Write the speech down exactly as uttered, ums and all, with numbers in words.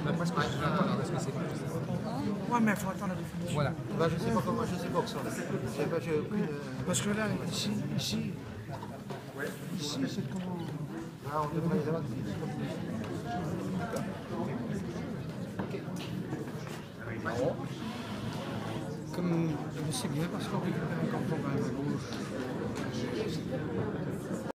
Parce que je sais pas parce que c'est plus. Ouais, mais il faut attendre la définition. Voilà. Bah, je sais pas comment, je sais pas que ça. J'ai pas, j'ai aucune. euh, Parce que là, ici, ici, ici, c'est comment. Ah, on devrait les avoir. Comme je sais bien parce qu'on récupère encore quand même à gauche.